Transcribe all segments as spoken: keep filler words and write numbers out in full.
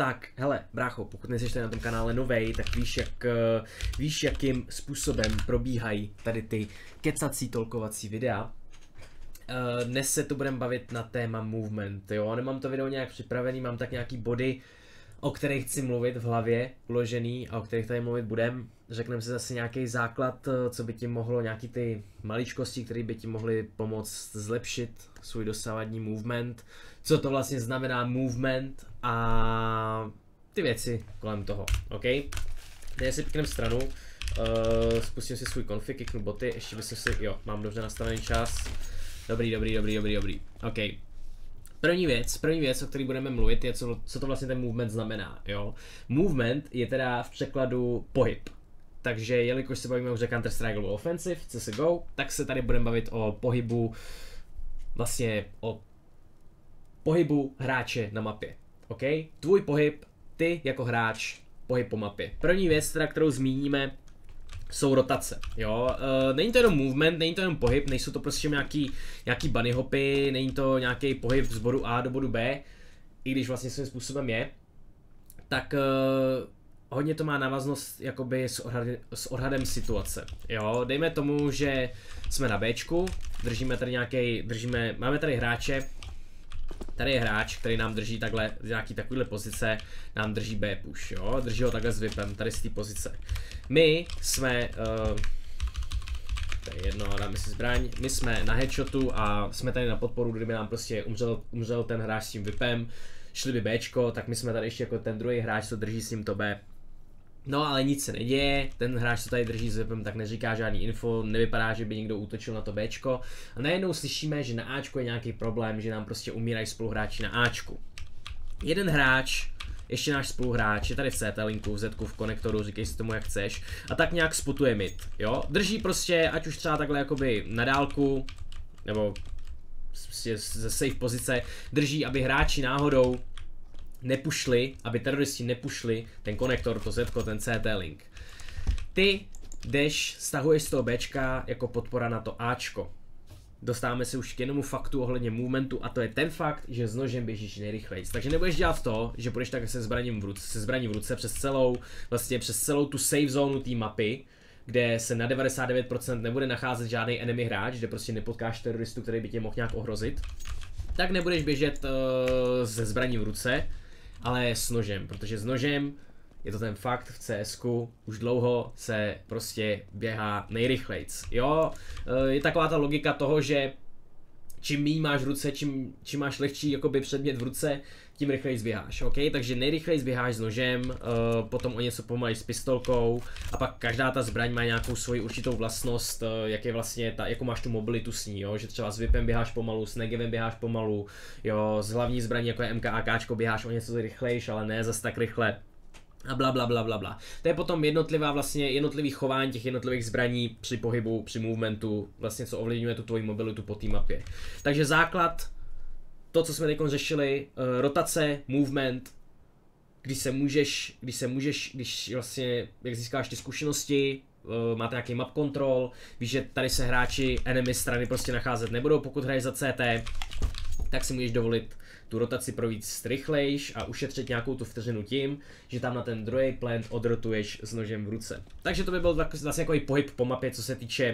Tak, hele, brácho, pokud nejsi tady na tom kanále novej, tak víš, jak, víš, jakým způsobem probíhají tady ty kecací, tolkovací videa. Dnes se tu budeme bavit na téma movement, jo, nemám to video nějak připravený, mám tak nějaký body, o kterých chci mluvit v hlavě, uložený a o kterých tady mluvit budem. Řekneme si zase nějaký základ, co by ti mohlo, nějaký ty maličkosti, které by ti mohly pomoct zlepšit svůj dosavadní movement, co to vlastně znamená movement a ty věci kolem toho, ok? Teď si pěkném stranu, uh, spustím si svůj config, kliknu boty, ještě bych si, jo, mám dobře nastavený čas, dobrý, dobrý, dobrý, dobrý, dobrý, ok. První věc, první věc, o které budeme mluvit, je, co, co to vlastně ten movement znamená, jo. Movement je teda v překladu pohyb. Takže jelikož se bavíme už Counter-Strike Global Offensive, C S G O, tak se tady budeme bavit o pohybu, vlastně o pohybu hráče na mapě, ok? Tvůj pohyb, ty jako hráč, pohyb po mapě. První věc, teda, kterou zmíníme, jsou rotace, jo, uh, není to jenom movement, není to jenom pohyb, nejsou to prostě nějaký, nějaký bunny hopy, není to nějaký pohyb z bodu A do bodu B, i když vlastně svým způsobem je, tak uh, hodně to má návaznost jakoby s, odhady, s odhadem situace, jo, dejme tomu, že jsme na Bčku, držíme tady nějaký, držíme, máme tady hráče, tady je hráč, který nám drží takhle, z nějaký takovýhle pozice, nám drží B push, jo, drží ho takhle s vipem, tady z té pozice. My jsme, uh, to je jedno, dáme si zbraň, my jsme na headshotu a jsme tady na podporu, kdyby nám prostě umřel, umřel ten hráč s tím vipem, šli by Bčko, tak my jsme tady ještě jako ten druhý hráč, co drží s ním to B. No ale nic se neděje, ten hráč, co tady drží s vipem, tak neříká žádný info, nevypadá, že by někdo útočil na to Bčko. A najednou slyšíme, že na Ačku je nějaký problém, že nám prostě umírají spoluhráči na Ačku. Jeden hráč, ještě náš spoluhráč, je tady v C T linku, v Zku, v konektoru, říkej si tomu jak chceš, a tak nějak spotuje mid, jo. Drží prostě, ať už třeba takhle jakoby na dálku, nebo ze safe pozice, drží, aby hráči náhodou nepušli, aby teroristi nepušli ten konektor, to Zetko, ten C T link. Ty jdeš, stahuješ z toho Bčka jako podpora na to Ačko. Dostáváme se už k jednomu faktu ohledně movementu a to je ten fakt, že s nožem běžíš nejrychleji. Takže nebudeš dělat to, že budeš tak se zbraním v ruce, se zbraní v ruce přes celou, vlastně přes celou tu safe zónu té mapy, kde se na devadesát devět procent nebude nacházet žádný enemy hráč, kde prostě nepotkáš teroristu, který by tě mohl nějak ohrozit. Tak nebudeš běžet uh, se zbraní v ruce, ale s nožem, protože s nožem je to ten fakt v C S ku, už dlouho se prostě běhá nejrychlejc, jo, je taková ta logika toho, že čím méně máš v ruce, čím, čím máš lehčí jakoby předmět v ruce, tím rychleji zběháš, ok, takže nejrychleji zběháš s nožem, uh, potom o něco pomalej s pistolkou a pak každá ta zbraň má nějakou svoji určitou vlastnost, uh, jak je vlastně ta, jako máš tu mobilitu s ní, jo, že třeba s vipem běháš pomalu, s negevem běháš pomalu, jo, s hlavní zbraní jako je M K A K běháš o něco rychlejš, ale ne zas tak rychle. A bla bla bla bla bla. To je potom jednotlivá vlastně jednotlivý chování těch jednotlivých zbraní při pohybu, při movementu, vlastně co ovlivňuje tu tvoji mobilitu po té mapě. Takže základ, to co jsme teď řešili, uh, rotace, movement, když se můžeš, když se můžeš, když vlastně, jak získáš ty zkušenosti, uh, máte nějaký map control, víš, že tady se hráči enemy strany prostě nacházet nebudou, pokud hraješ za C T, tak si můžeš dovolit tu rotaci províc rychlejš a ušetřit nějakou tu vteřinu tím, že tam na ten druhý plant odrotuješ s nožem v ruce. Takže to by byl vlastně takový pohyb po mapě, co se týče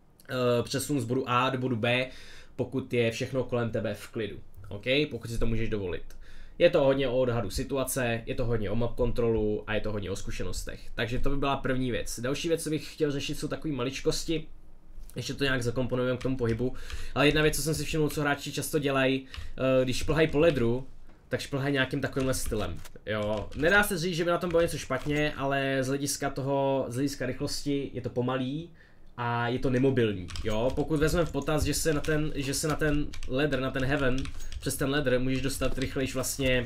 uh, přesunu z bodu A do bodu B, pokud je všechno kolem tebe v klidu. OK? Pokud si to můžeš dovolit. Je to hodně o odhadu situace, je to hodně o map kontrolu a je to hodně o zkušenostech. Takže to by byla první věc. Další věc, co bych chtěl řešit, jsou takové maličkosti. Ještě to nějak zakomponujeme k tomu pohybu. Ale jedna věc, co jsem si všiml, co hráči často dělají, když šplhají po ledru, tak šplhají nějakým takovýmhle stylem. Jo. Nedá se říct, že by na tom bylo něco špatně, ale z hlediska toho, z hlediska rychlosti je to pomalý a je to nemobilní. Jo. Pokud vezmeme v potaz, že se na ten, že se na ten ladder, na ten heaven, přes ten ladder můžeš dostat rychlejš vlastně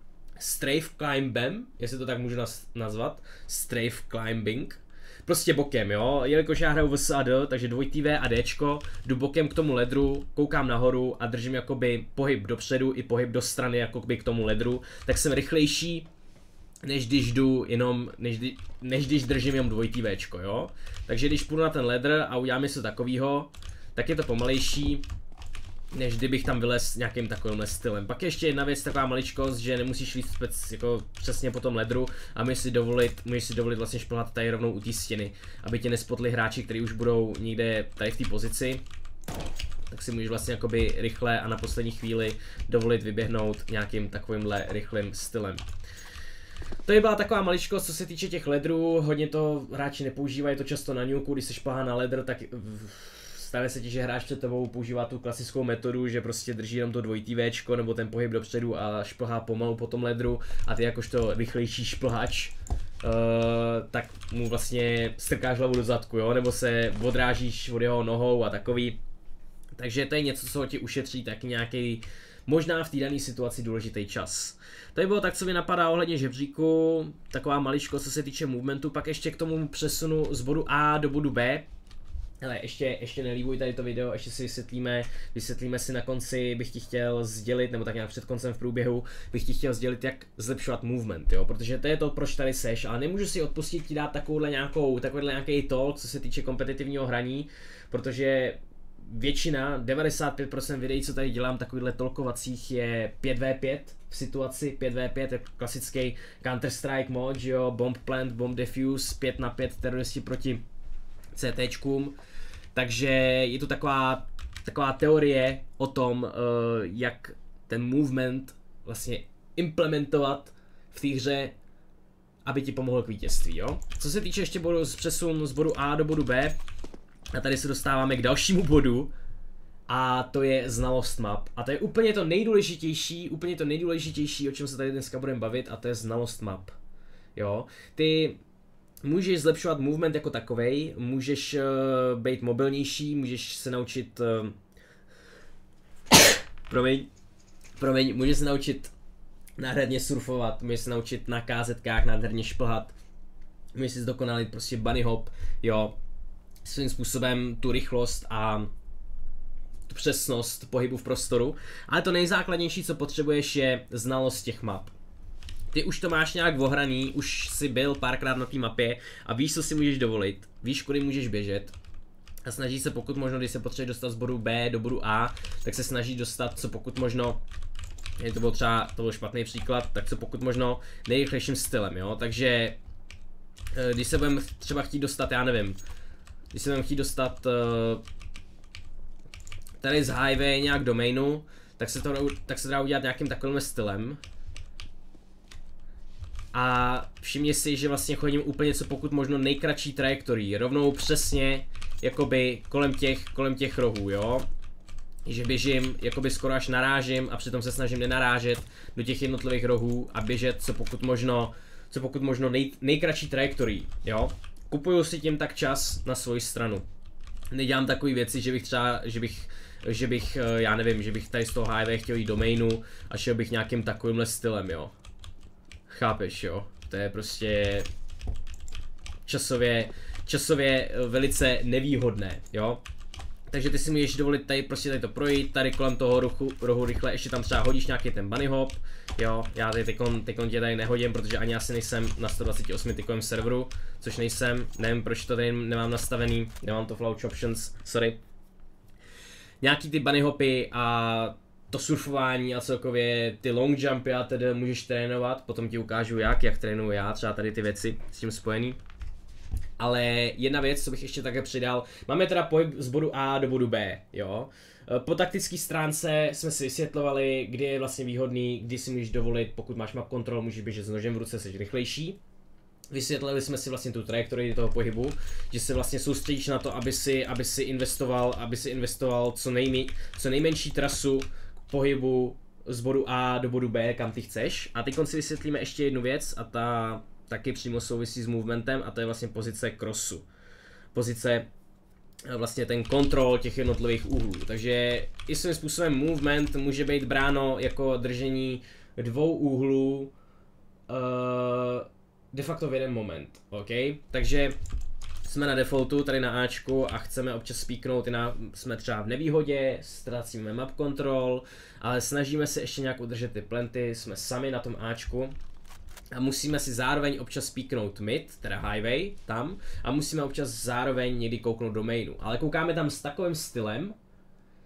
strafe climbem, jestli to tak můžu nazvat, strafe climbing. Prostě bokem, jo, jelikož já hraju V S a D, takže dvojitý V a Dčko, jdu bokem k tomu ledru, koukám nahoru a držím jakoby pohyb dopředu i pohyb do strany jakoby k tomu ledru, tak jsem rychlejší, než když jdu jenom, než, než když držím jenom dvojitý Včko, jo. Takže když půjdu na ten ledr a udělám něco takovýho, tak je to pomalejší, než kdybych tam vylez nějakým takovým stylem. Pak ještě jedna věc, taková maličkost, že nemusíš líst spec, jako přesně po tom ledru a můžeš si dovolit, můžeš si dovolit vlastně šplhat tady rovnou u té stěny, aby tě nespotli hráči, kteří už budou někde tady v té pozici. Tak si můžeš vlastně jakoby rychle a na poslední chvíli dovolit vyběhnout nějakým takovýmhle rychlým stylem. To by byla taková maličkost, co se týče těch ledrů, hodně to hráči nepoužívají, to často na nuku, když se šplhá na ledr, tak stane se ti, že hráč před tebou používá tu klasickou metodu, že prostě drží jenom to dvojitý véčko nebo ten pohyb dopředu a šplhá pomalu po tom ledru a ty jakožto rychlejší šplhač, uh, tak mu vlastně strkáš hlavu do zadku, jo, nebo se odrážíš od jeho nohou a takový. Takže to je něco, co ti ušetří taky nějaký, možná v té dané situaci důležitý čas. To by bylo tak, co mi napadá ohledně žebříku, taková maličko, co se týče movementu, pak ještě k tomu přesunu z bodu A do bodu B. Hele, ještě, ještě nelíbuj tady to video, ještě si vysvětlíme, vysvětlíme si na konci, bych ti chtěl sdělit, nebo tak nějak před koncem v průběhu, bych ti chtěl sdělit, jak zlepšovat movement, jo, protože to je to, proč tady seš, ale nemůžu si odpustit ti dát takovouhle nějakou, takovýhle nějaký talk, co se týče kompetitivního hraní, protože většina, devadesát pět procent videí, co tady dělám, takovýchhle tolkovacích je pět v pět v situaci, pět v pět je klasický Counter-Strike mod, jo, Bomb Plant, Bomb Defuse, pět na pět teroristi proti CTčkům, takže je to taková, taková teorie o tom, uh, jak ten movement vlastně implementovat v té hře, aby ti pomohl k vítězství, jo. Co se týče ještě bodu z přesunu z bodu A do bodu B, a tady se dostáváme k dalšímu bodu, a to je znalost map. A to je úplně to nejdůležitější, úplně to nejdůležitější, o čem se tady dneska budeme bavit, a to je znalost map. Jo, ty můžeš zlepšovat movement jako takovej, můžeš uh, být mobilnější, můžeš se naučit, uh, promiň, promiň, můžeš se naučit nádherně surfovat, můžeš se naučit na ká zetkách nádherně šplhat, můžeš si zdokonalit prostě bunny hop, jo, svým způsobem tu rychlost a tu přesnost pohybu v prostoru, ale to nejzákladnější, co potřebuješ, je znalost těch map. Ty už to máš nějak ohraný, už jsi byl párkrát na té mapě a víš, co si můžeš dovolit, víš, kudy můžeš běžet a snaží se pokud možno, když se potřebuje dostat z bodu B do bodu A, tak se snaží dostat co pokud možno, to byl třeba, to byl špatný příklad, tak co pokud možno nejrychlejším stylem, jo, takže když se budeme třeba chtít dostat, já nevím, když se budeme chtít dostat tady z highway nějak do mainu, tak se to tak se dá udělat nějakým takovým stylem. A všimni si, že vlastně chodím úplně co pokud možno nejkratší trajektorii, rovnou přesně jakoby kolem těch, kolem těch rohů, jo. Že běžím, jakoby skoro až narážím a přitom se snažím nenarážet do těch jednotlivých rohů a běžet co pokud možno, co pokud možno nej, nejkratší trajektorii, jo. Kupuju si tím tak čas na svoji stranu. Nedělám takové věci, že bych třeba, že bych, že bych, já nevím, že bych tady z toho highway chtěl jít do mainu a šel bych nějakým takovýmhle stylem, jo. Chápeš, jo? To je prostě časově, časově velice nevýhodné, jo? Takže ty si můžeš dovolit tady prostě tady to projít, tady kolem toho rohu, rohu rychle, ještě tam třeba hodíš nějaký ten bunny hop, jo? Já tady tykon, tykon tě tady nehodím, protože ani asi nejsem na sto dvacet osm tykovém serveru, což nejsem, nevím proč to tady nemám nastavený, nemám to v launch options, sorry. Nějaký ty bunny hopy a to surfování a celkově ty long jumpy a tedy můžeš trénovat, potom ti ukážu jak, jak trénuju já, třeba tady ty věci s tím spojený. Ale jedna věc, co bych ještě také přidal, máme teda pohyb z bodu A do bodu B, jo. Po taktické stránce jsme si vysvětlovali, kdy je vlastně výhodný, kdy si můžeš dovolit, pokud máš map control, můžeš běžet s nožem v ruce, jsi rychlejší. Vysvětlili jsme si vlastně tu trajektorii toho pohybu, že se vlastně soustředíš na to, aby si, aby si investoval, aby si investoval co, nejmi, co nejmenší trasu pohybu z bodu A do bodu B, kam ty chceš. A teď si vysvětlíme ještě jednu věc a ta taky přímo souvisí s movementem a to je vlastně pozice crossu. Pozice, vlastně ten kontrol těch jednotlivých úhlů. Takže i svým způsobem movement může být bráno jako držení dvou úhlů uh, de facto v jeden moment, ok? Takže jsme na defaultu, tady na Ačku a chceme občas spíknout, na, jsme třeba v nevýhodě, ztrácíme map control, ale snažíme se ještě nějak udržet ty planty, jsme sami na tom Ačku a musíme si zároveň občas spíknout mid, teda highway, tam, a musíme občas zároveň někdy kouknout do mainu, ale koukáme tam s takovým stylem,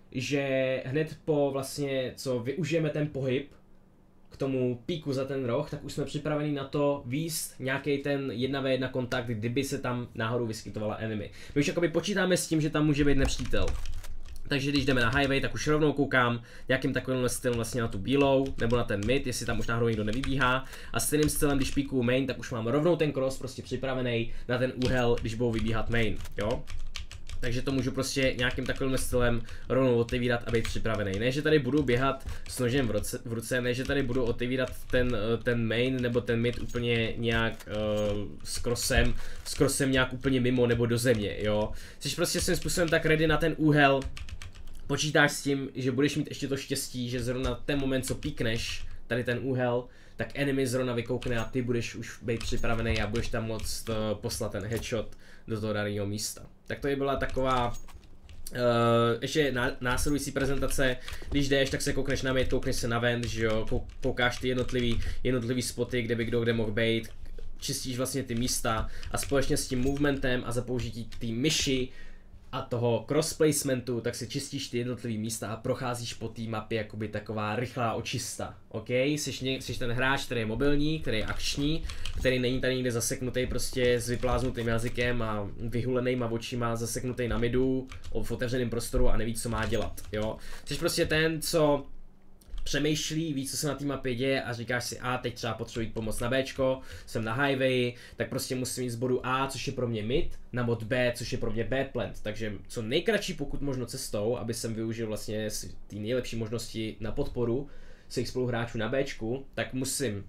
že hned po vlastně, co využijeme ten pohyb k tomu píku za ten roh, tak už jsme připraveni na to výst nějaký ten jedna ve jedna kontakt, kdyby se tam náhodou vyskytovala enemy. My už jakoby počítáme s tím, že tam může být nepřítel. Takže když jdeme na highway, tak už rovnou koukám nějakým takovým stylem vlastně na tu bílou, nebo na ten mid, jestli tam už náhodou někdo nevybíhá. A stejným stylem, když píkuju main, tak už mám rovnou ten cross prostě připravený na ten úhel, když budou vybíhat main, jo. Takže to můžu prostě nějakým takovým stylem rovnou otevírat a být připravený. Ne, že tady budu běhat s nožem v ruce, v ruce ne, že tady budu otevírat ten, ten main nebo ten mid úplně nějak uh, s crossem, s crossem nějak úplně mimo nebo do země, jo. Jsi prostě svým způsobem tak ready na ten úhel, počítáš s tím, že budeš mít ještě to štěstí, že zrovna ten moment, co píkneš tady ten úhel, tak enemy zrovna vykoukne a ty budeš už být připravený a budeš tam moct uh, poslat ten headshot do toho daného místa. Tak to je byla taková uh, ještě ná, následující prezentace. Když jdeš, tak se koukneš na mid, koukneš se na vent, že jo, koukáš ty jednotlivý, jednotlivý spoty, kde by kdo kde mohl být, čistíš vlastně ty místa a společně s tím movementem a za použití té myši a toho cross placementu, tak si čistíš ty jednotlivý místa a procházíš po té mapě jakoby taková rychlá očista, ok? Jsi, ně, jsi ten hráč, který je mobilní, který je akční, který není tady někde zaseknutý prostě s vypláznutým jazykem a vyhulenýma očima, zaseknutý na midu, v otevřeném prostoru a neví, co má dělat, jo? Jsi prostě ten, co přemýšlí, ví, co se na té mapě děje a říkáš si, a teď třeba potřebuji jít pomoct na Bčko, jsem na highway, tak prostě musím jít z bodu A, což je pro mě mid, na bod B, což je pro mě B plant. Takže co nejkratší pokud možno cestou, aby jsem využil vlastně ty nejlepší možnosti na podporu svých spoluhráčů na Bčku, tak musím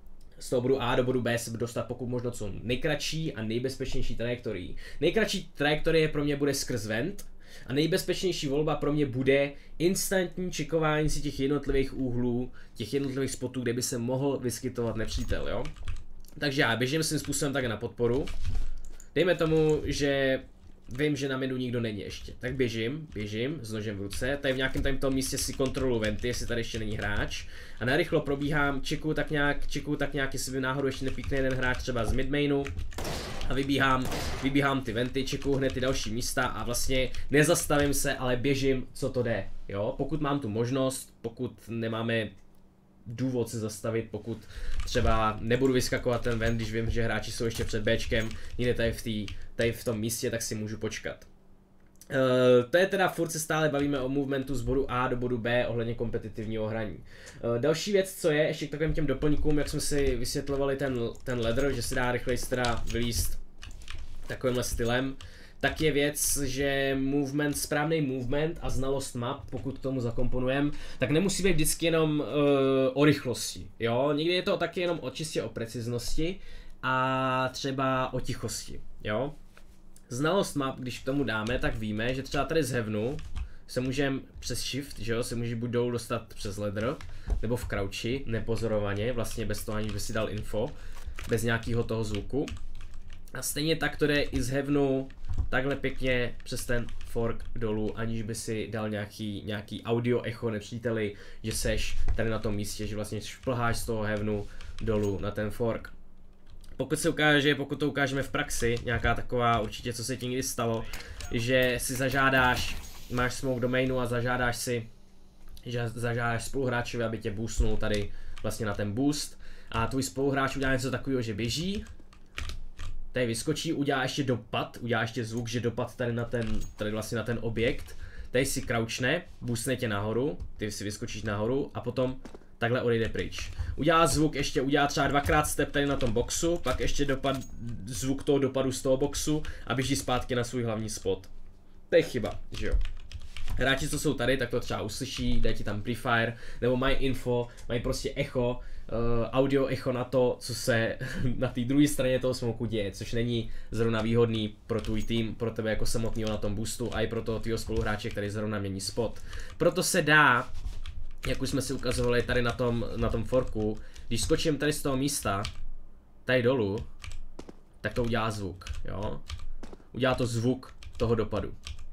z toho bodu A do bodu B se dostat pokud možno co nejkratší a nejbezpečnější trajektorií. Nejkratší trajektorie pro mě bude skrz vent, a nejbezpečnější volba pro mě bude instantní čekování si těch jednotlivých úhlů, těch jednotlivých spotů, kde by se mohl vyskytovat nepřítel, jo. Takže já běžím svým způsobem tak na podporu. Dejme tomu, že vím, že na midu nikdo není ještě. Tak běžím, běžím s nožem v ruce. Tady v nějakém tady tom místě si kontroluji venty, jestli tady ještě není hráč. A narychlo probíhám, čekuju tak nějak, čekuju tak nějak, jestli by náhodou ještě nepíkne jeden hráč třeba z midmainu. A vybíhám, vybíhám ty venty, čekuju hned ty další místa a vlastně nezastavím se, ale běžím, co to jde, jo. Pokud mám tu možnost, pokud nemáme důvod se zastavit, pokud třeba nebudu vyskakovat ten vent, když vím, že hráči jsou ještě před Bčkem, někde tady v, tý, tady v tom místě, tak si můžu počkat. Uh, to je teda, furt se stále bavíme o movementu z bodu A do bodu B ohledně kompetitivního hraní. Uh, další věc, co je, ještě k takovým těm doplňkům, jak jsme si vysvětlovali ten, ten ladder, že se dá rychleji teda vylíst takovýmhle stylem, tak je věc, že movement, správný movement a znalost map, pokud k tomu zakomponujeme, tak nemusí být vždycky jenom uh, o rychlosti, jo, někdy je to taky jenom o čistě o preciznosti a třeba o tichosti, jo. Znalost map, když k tomu dáme, tak víme, že třeba tady z Heavenu se můžeme přes shift, že jo, se může buď dolů dostat přes ladder, nebo v crouchi, nepozorovaně, vlastně bez toho, aniž by si dal info, bez nějakého toho zvuku. A stejně tak to jde i z Heavenu takhle pěkně přes ten fork dolů, aniž by si dal nějaký, nějaký audio echo nepříteli, že seš tady na tom místě, že vlastně šplháš z toho Heavenu dolů na ten fork. Pokud se ukáže, pokud to ukážeme v praxi, nějaká taková určitě, co se ti někdy stalo, že si zažádáš, máš smoke domainu a zažádáš si, že zažádáš spoluhráčovi, aby tě boostnul tady vlastně na ten boost a tvůj spoluhráč udělá něco takového, že běží, tady vyskočí, udělá ještě dopad, udělá ještě zvuk, že dopad tady na ten, tady vlastně na ten objekt, tady si crouchne, boostne tě nahoru, ty si vyskočíš nahoru a potom takhle odejde pryč. Udělá zvuk ještě, udělá třeba dvakrát step tady na tom boxu, pak ještě dopad, zvuk toho dopadu z toho boxu a běží zpátky na svůj hlavní spot. To je chyba, že jo. Hráči, co jsou tady, tak to třeba uslyší, dají ti tam prefire, nebo mají info, mají prostě echo, uh, audio echo na to, co se na té druhé straně toho smoku děje, což není zrovna výhodný pro tvůj tým, pro tebe jako samotného na tom boostu a i pro toho tvýho spoluhráče, který zrovna mění spot. Proto se dá, jak už jsme si ukazovali tady na tom, na tom forku, když skočím tady z toho místa, tady dolů, tak to udělá zvuk, jo. Udělá to zvuk toho dopadu.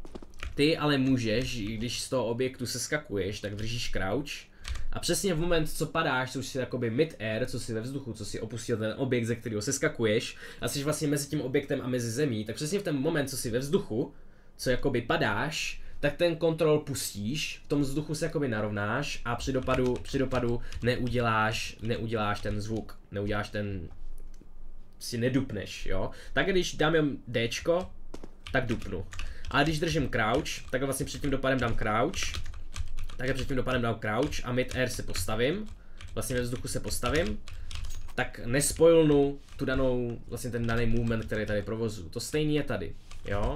Ty ale můžeš, když z toho objektu seskakuješ, tak držíš crouch a přesně v moment, co padáš, což si jakoby mid-air, co si ve vzduchu, co si opustil ten objekt, ze kterého seskakuješ a jsi vlastně mezi tím objektem a mezi zemí, tak přesně v ten moment, co si ve vzduchu, co jakoby padáš, tak ten kontrol pustíš, v tom vzduchu se jakoby narovnáš a při dopadu, při dopadu neuděláš, neuděláš ten zvuk, neuděláš ten, si nedupneš, jo. Tak když dám jen Dčko, tak dupnu. Ale když držím crouch, tak vlastně před tím dopadem dám crouch, tak před tím dopadem dám crouch a mid air se postavím, vlastně ve vzduchu se postavím, tak nespojilnu tu danou, vlastně ten daný movement, který tady provozu. To stejný je tady, jo.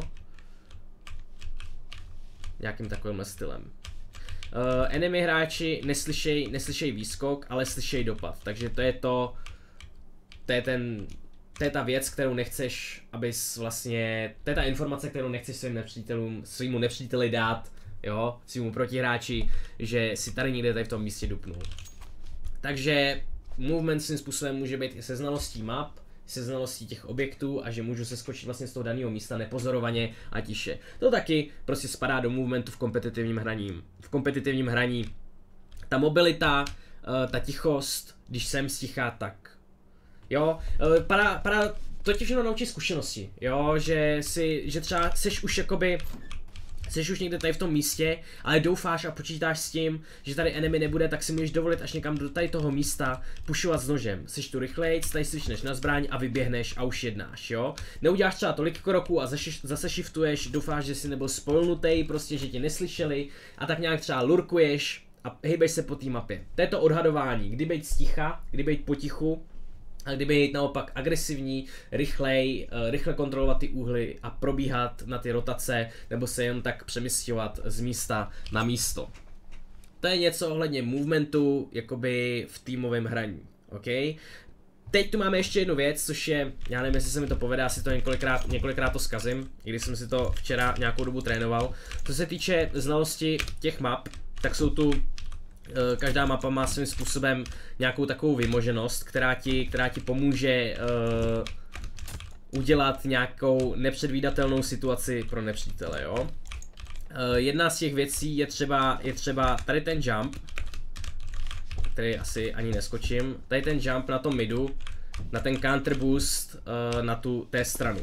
Nějakým takovýmhle stylem. Uh, enemy hráči neslyšej, neslyšej výskok, ale slyšej dopad, takže to je to, to je ten, to je ta věc, kterou nechceš, abys vlastně, to je ta informace, kterou nechceš svým nepřítelům, svýmu nepříteli dát, jo, svýmu protihráči, že si tady někde tady v tom místě dupnul. Takže movement svým způsobem může být i se znalostí map, se znalostí těch objektů a že můžu se skočit vlastně z toho daného místa nepozorovaně a tiše. To taky prostě spadá do movementu v kompetitivním hraní. V kompetitivním hraní ta mobilita, ta tichost, když jsem stichá, tak jo, padá, padá to tě všechno naučí zkušenosti, jo, že si, že třeba seš už jakoby Jsi už někde tady v tom místě, ale doufáš a počítáš s tím, že tady enemy nebude, tak si můžeš dovolit až někam do tady toho místa pušovat s nožem. Jsi tu rychlejc, tady slyšneš na zbraň a vyběhneš a už jednáš, jo. Neuděláš třeba tolik kroků a zase, zase shiftuješ, doufáš, že jsi nebyl spojnutý, prostě, že tě neslyšeli a tak nějak třeba lurkuješ a hejbeš se po té mapě. To je to odhadování, kdy být sticha, kdy být potichu, a kdyby jít naopak agresivní, rychlej, rychle kontrolovat ty úhly a probíhat na ty rotace, nebo se jen tak přemysťovat z místa na místo. To je něco ohledně movementu, jakoby v týmovém hraní, ok? Teď tu máme ještě jednu věc, což je, já nevím, jestli se mi to povede, asi to několikrát, několikrát to zkazím, i když jsem si to včera nějakou dobu trénoval. Co se týče znalosti těch map, tak jsou tu každá mapa má svým způsobem nějakou takovou vymoženost, která ti, která ti pomůže uh, udělat nějakou nepředvídatelnou situaci pro nepřítele, jo. Uh, jedna z těch věcí je třeba, je třeba tady ten jump, který asi ani neskočím, tady ten jump na tom midu, na ten counter boost uh, na tu té stranu.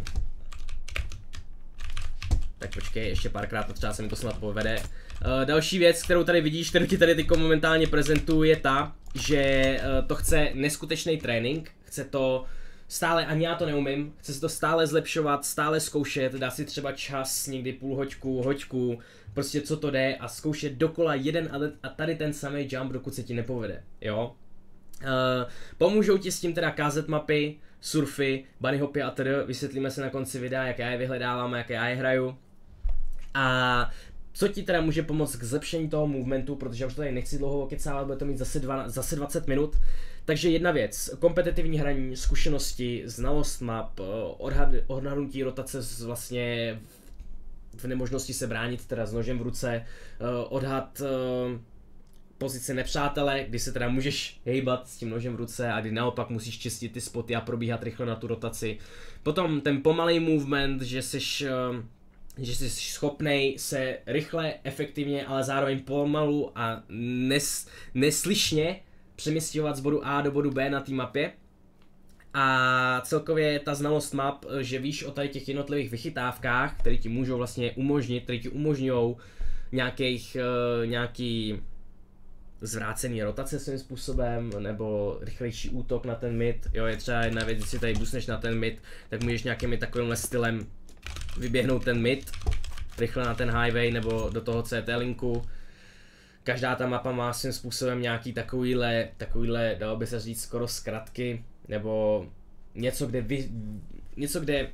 Tak počkej, ještě párkrát, třeba se mi to snad povede. Uh, další věc, kterou tady vidíš, kterou ti tady teďko momentálně prezentuju, je ta, že uh, to chce neskutečný trénink, chce to stále, ani já to neumím, chce se to stále zlepšovat, stále zkoušet, dá si třeba čas, někdy půl hoďku, hoďku, prostě co to jde a zkoušet dokola jeden a tady ten samý jump, dokud se ti nepovede, jo. Uh, pomůžou ti s tím teda K Z mapy, surfy, bunny hopy a tedy, vysvětlíme se na konci videa, jak já je vyhledávám a jak já je hraju. A co ti teda může pomoct k zlepšení toho movementu, protože já už tady nechci dlouho okecávat, bude to mít zase, dva, zase dvacet minut. Takže jedna věc, kompetitivní hraní, zkušenosti, znalost map, odhad, odhadnutí rotace z vlastně v nemožnosti se bránit teda s nožem v ruce, odhad pozice nepřátele, kdy se teda můžeš hejbat s tím nožem v ruce a kdy naopak musíš čistit ty spoty a probíhat rychle na tu rotaci. Potom ten pomalý movement, že jsi že jsi schopnej se rychle, efektivně, ale zároveň pomalu a nes, neslyšně přemysťovat z bodu A do bodu B na té mapě. A celkově ta znalost map, že víš o tady těch jednotlivých vychytávkách, které ti můžou vlastně umožnit, které ti umožňují nějakých, uh, nějaký zvrácený rotace svým způsobem, nebo rychlejší útok na ten mid. Jo, je třeba jedna věc, když si tady busneš na ten mid, tak můžeš nějakými takovýmhle stylem vyběhnout ten mid, rychle na ten highway nebo do toho C T linku. Každá ta mapa má svým způsobem nějaký takovýhle, takovýhle, dalo by se říct skoro zkratky, nebo něco, kde vy, něco, kde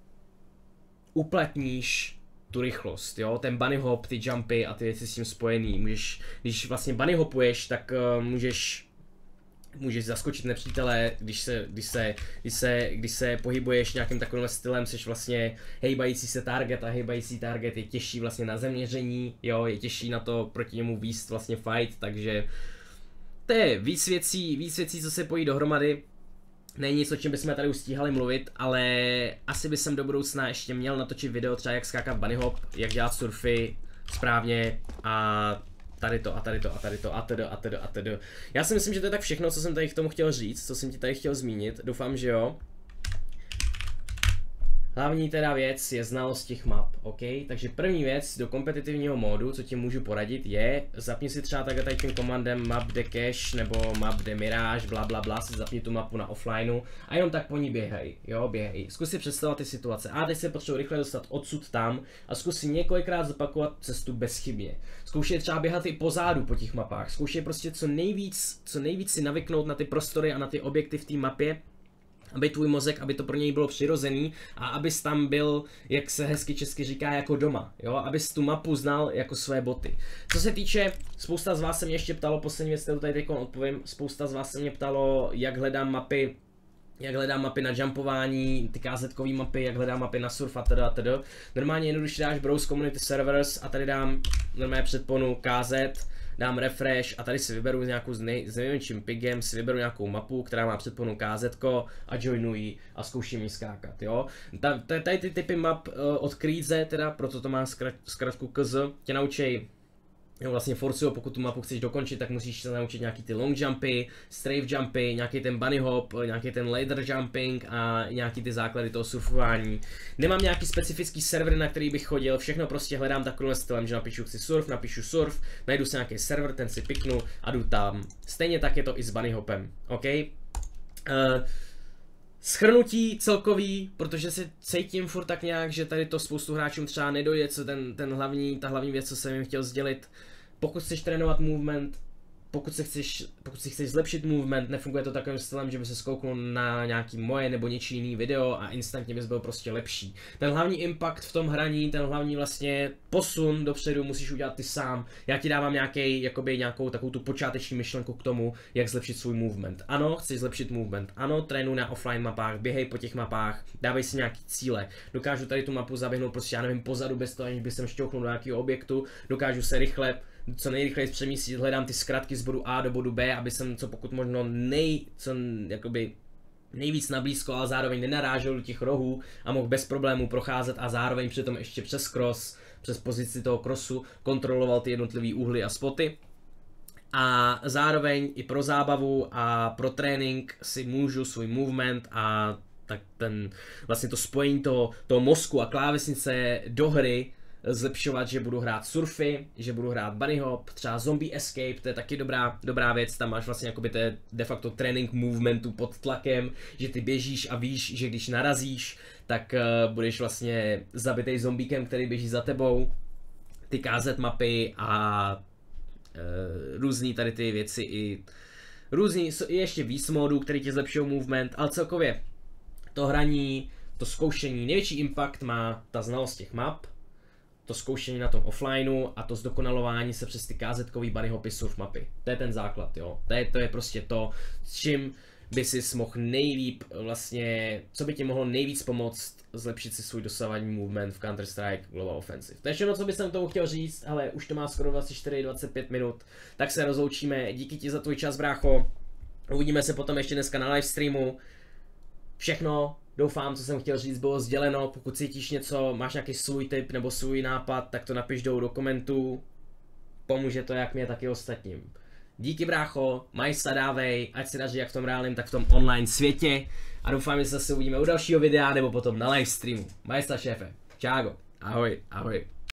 uplatníš tu rychlost, jo, ten bunny hop, ty jumpy a ty věci s tím spojený. Můžeš, když vlastně bunny hopuješ, tak uh, můžeš Můžeš zaskočit nepřítele, když se, když se, když se, když se pohybuješ nějakým takovým stylem, jsi vlastně hejbající se target a hejbající target je těžší vlastně na zaměření, jo, je těžší na to proti němu výst vlastně fight, takže to je víc věcí, víc věcí, co se pojí dohromady. Není nic, o čem bychom tady už stíhali mluvit, ale asi bych jsem do budoucna ještě měl natočit video třeba jak skákat bunny hop, jak dělat surfy správně a tady to a tady to a tady to a tedy a tedy a tedy. Já si myslím, že to je tak všechno, co jsem tady k tomu chtěl říct, co jsem ti tady chtěl zmínit. Doufám, že jo. Hlavní teda věc je znalost těch map, ok? Takže první věc do kompetitivního módu, co ti můžu poradit, je zapni si třeba takhle tady tím komandem map de cache nebo map de mirage, bla bla bla, si zapni tu mapu na offlineu a jenom tak po ní běhej, jo, běhej. Zkus si představit ty situace. A teď se potřebuji rychle dostat odsud tam a zkus si několikrát zopakovat cestu bezchybně. Zkoušej třeba běhat i pozadu po těch mapách, zkoušej prostě co nejvíc, co nejvíc si navyknout na ty prostory a na ty objekty v té mapě, aby tvůj mozek, aby to pro něj bylo přirozený a abys tam byl, jak se hezky česky říká, jako doma, jo, abys tu mapu znal jako své boty. Co se týče, spousta z vás se mě ještě ptalo, poslední věc, kterou tady teď odpovím, spousta z vás se mě ptalo, jak hledám mapy, jak hledám mapy na jumpování, ty kázetkový mapy, jak hledám mapy na surf a teda teda. Normálně jednoduše dáš browse community servers a tady dám normálně předponu K Z, dám refresh a tady si vyberu nějakou s, nej, s největším pigem, si vyberu nějakou mapu, která má předponu K Z a joinuji a zkouším jí skákat, jo. Ta, tady ty typy map uh, od Krize, teda, proto to má zkrátku K Z, tě naučej, jo, vlastně forcuju, pokud tu mapu chceš dokončit, tak musíš se naučit nějaký ty long jumpy, strafe jumpy, nějaký ten bunny hop, nějaký ten ladder jumping a nějaký ty základy toho surfování. Nemám nějaký specifický server, na který bych chodil, všechno prostě hledám takovým stylem, že napíšu chci surf, napíšu surf, najdu si nějaký server, ten si piknu a jdu tam. Stejně tak je to i s bunny hopem, ok? Uh, Shrnutí celkový, protože si cítím furt tak nějak, že tady to spoustu hráčům třeba nedojde, co ten, ten hlavní, ta hlavní věc, co jsem jim chtěl sdělit. Pokud chceš trénovat movement, pokud, se chceš, pokud si chceš zlepšit movement, nefunguje to takovým stylem, že by se skouknul na nějaký moje nebo něčí jiný video a instantně bys byl prostě lepší. Ten hlavní impact v tom hraní, ten hlavní vlastně posun dopředu musíš udělat ty sám. Já ti dávám nějaký, jakoby nějakou takovou tu počáteční myšlenku k tomu, jak zlepšit svůj movement. Ano, chceš zlepšit movement. Ano, trénuj na offline mapách, běhej po těch mapách, dávej si nějaký cíle. Dokážu tady tu mapu zaběhnout prostě, já nevím, pozadu bez toho, aniž bych sem šťouchnul do nějakého objektu, dokážu se rychle co nejrychleji přemístit, hledám ty zkratky z bodu A do bodu B, aby jsem co pokud možno nej, co jakoby nejvíc nablízko, ale zároveň nenarážel do těch rohů a mohl bez problémů procházet a zároveň přitom ještě přes cross, přes pozici toho crossu kontroloval ty jednotlivé úhly a spoty. A zároveň i pro zábavu a pro trénink si můžu svůj movement a tak ten vlastně to spojení toho, toho mozku a klávesnice do hry zlepšovat, že budu hrát surfy, že budu hrát bunny hop, třeba zombie escape, to je taky dobrá, dobrá věc, tam máš vlastně jakoby to je de facto trénink movementu pod tlakem, že ty běžíš a víš, že když narazíš, tak uh, budeš vlastně zabitej zombíkem, který běží za tebou, ty K Z mapy a uh, různý tady ty věci i různý, i ještě víc modů, který ti zlepšují movement, ale celkově to hraní, to zkoušení, největší impact má ta znalost těch map, to zkoušení na tom offlineu a to zdokonalování se přes ty kázetkový bunny hopy surf mapy. To je ten základ, jo. To je, to je prostě to, s čím by si mohl nejlíp vlastně, co by ti mohlo nejvíc pomoct zlepšit si svůj dosavadní movement v Counter-Strike Global Offensive. To je všechno, co bych tomu chtěl říct, ale už to má skoro dvacet čtyři dvacet pět minut, tak se rozloučíme. Díky ti za tvůj čas, brácho. Uvidíme se potom ještě dneska na livestreamu. Všechno, doufám, co jsem chtěl říct, bylo sděleno. Pokud cítíš něco, máš nějaký svůj tip nebo svůj nápad, tak to napiš dolů do komentů. Pomůže to jak mě, tak i ostatním. Díky, brácho, maj se, dávej, ať se daří jak v tom reálném, tak v tom online světě. A doufám, že se zase uvidíme u dalšího videa nebo potom na livestreamu. Maj se, šéfe. Čágo. Ahoj, ahoj.